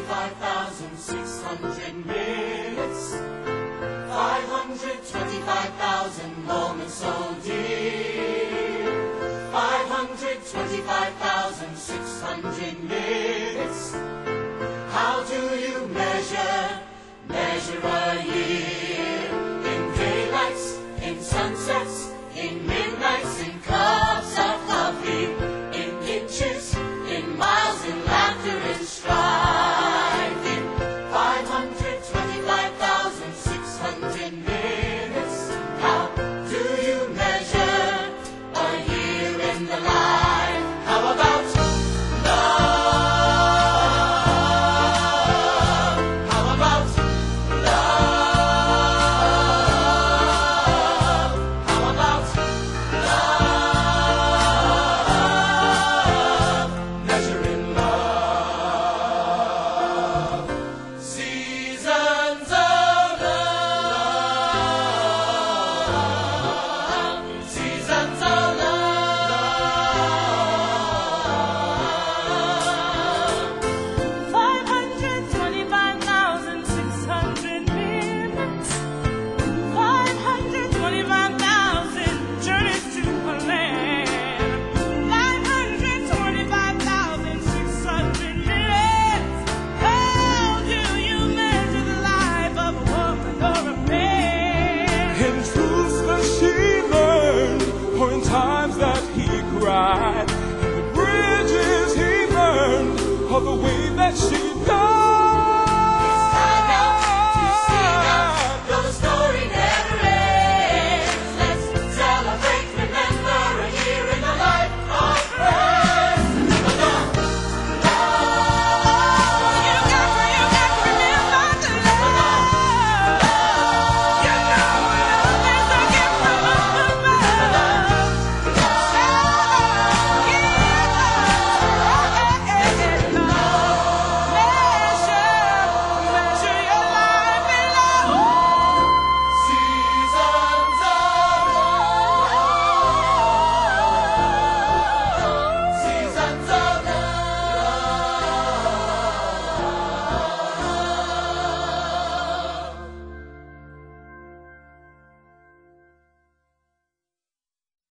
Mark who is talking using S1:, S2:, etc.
S1: 525,600 minutes, 525,000 moments so dear, 525,600 minutes. How do you measure a year? In daylights, in sunsets, in midnights, in cups of coffee, in inches, in miles, in laughter, in strife, in 525,600 minutes. How do you measure a year in the life? How about love? How about love? How about love? Measuring love. Seasons of love. Seasons of love.
S2: 525,600 minutes, 525,000 journeys to a land, 525,600 minutes. How do you measure the life of a woman or a man?
S3: In truths that she learned, or in times that he cried, in the bridges he burned, or the